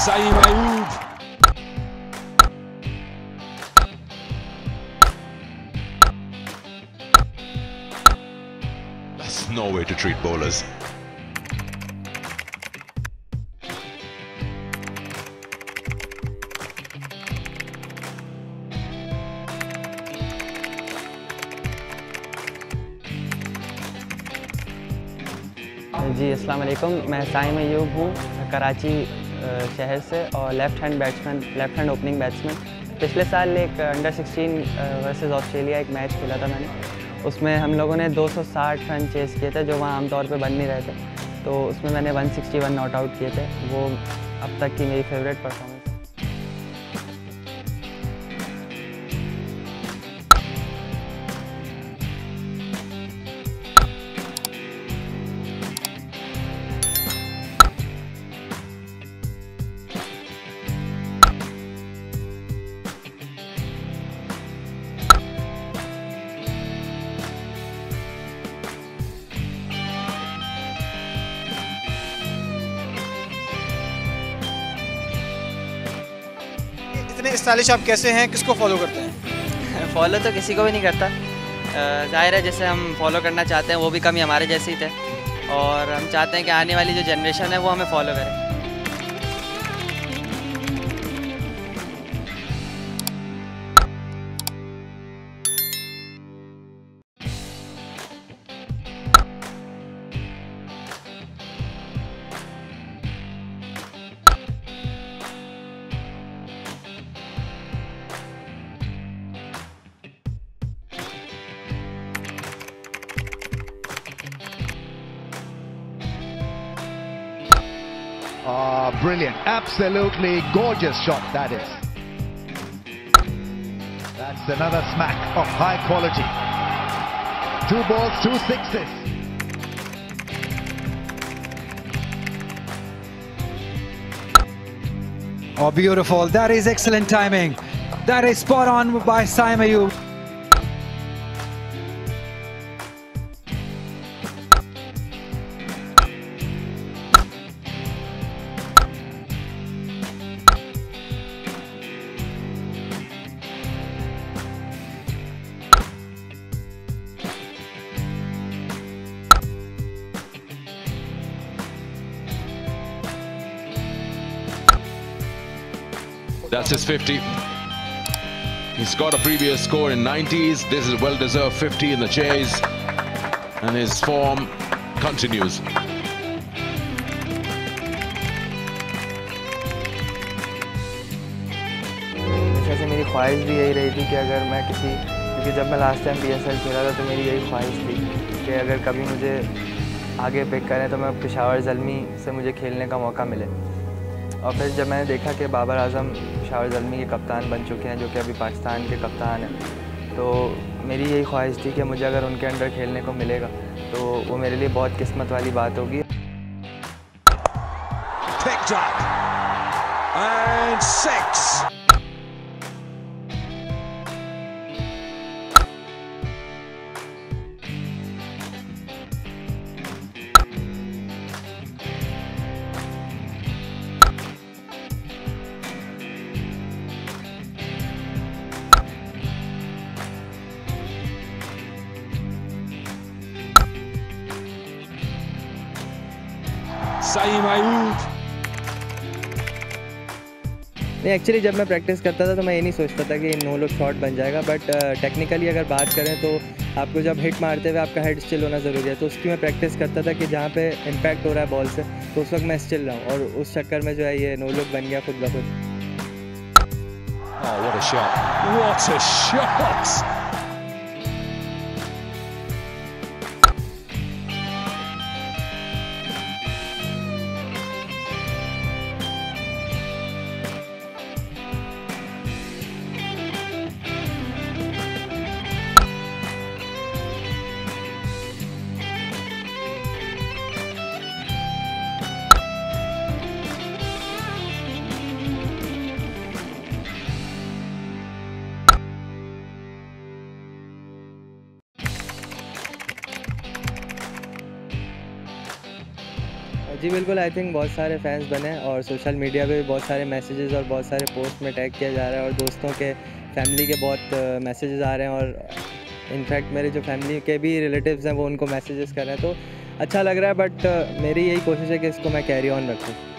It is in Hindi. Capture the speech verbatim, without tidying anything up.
Saeem Ayub. That's no way to treat bowlers. जी अस्सलाम वालेकुम, मैं साइम अयूब हूँ कराची शहर से और left hand batsman, left hand opening batsman. पिछले साल एक अंडर सिक्सटीन वर्सेस ऑस्ट्रेलिया एक मैच खेला था मैंने। उसमें हम लोगों ने दो सौ साठ रन चेस किए थे जो वहाँ आमतौर पे बन नहीं रहे थे, तो उसमें मैंने एक सौ इकसठ नॉट आउट किए थे। वो अब तक की मेरी फेवरेट परफॉर्मेंस। इतने स्टाइलिश आप कैसे हैं, किसको फॉलो करते हैं? फॉलो तो किसी को भी नहीं करता, ज़ाहिर है जैसे हम फॉलो करना चाहते हैं वो भी कभी हमारे जैसे ही थे, और हम चाहते हैं कि आने वाली जो जनरेशन है वो हमें फॉलो करे। Ah, brilliant. Absolutely gorgeous shot, that is. That's another smack of high quality. Two balls, two sixes. Oh, beautiful. That is excellent timing. That is spot on by Saeem Ayub. That's his fifty. He's got a previous score in nineties. This is a well-deserved fifty in the chase, and his form continues. वैसे मेरी ख्वाहिश भी यही रही थी कि अगर मैं किसी, क्योंकि जब मैं last time P S L खेला था तो मेरी यही ख्वाहिश थी कि अगर कभी मुझे आगे पिक करें तो मैं पेशावर ज़ल्मी से मुझे खेलने का मौका मिले। और फिर जब मैंने देखा कि बाबर आजम पेशावर ज़ल्मी के कप्तान बन चुके हैं, जो कि अभी पाकिस्तान के कप्तान हैं, तो मेरी यही ख्वाहिश थी कि मुझे अगर उनके अंडर खेलने को मिलेगा तो वो मेरे लिए बहुत किस्मत वाली बात होगी। Picked up. And six. Saeem Ayub. नहीं, एक्चुअली जब मैं प्रैक्टिस करता था तो मैं ये नहीं सोचता था कि नो लुक शॉट बन जाएगा, बट टेक्निकली अगर बात करें तो आपको जब हिट मारते हुए आपका हेड स्टिल होना ज़रूरी है, तो उसकी मैं प्रैक्टिस करता था कि जहाँ पे इम्पैक्ट हो रहा है बॉल से तो उस वक्त मैं स्टिल रहा हूँ, और उस चक्कर में जो है ये नो लुक बन गया खुद ब खुद। Oh, what a shot. What a shot. जी बिल्कुल, आई थिंक बहुत सारे फैंस बने और सोशल मीडिया पे भी बहुत सारे मैसेजेस और बहुत सारे पोस्ट में टैग किया जा रहा है और दोस्तों के, फैमिली के बहुत मैसेजेस आ रहे हैं और इनफैक्ट मेरे जो फैमिली के भी रिलेटिव्स हैं वो उनको मैसेजेस कर रहे हैं, तो अच्छा लग रहा है। बट मेरी यही कोशिश है कि इसको मैं कैरी ऑन रखूँ।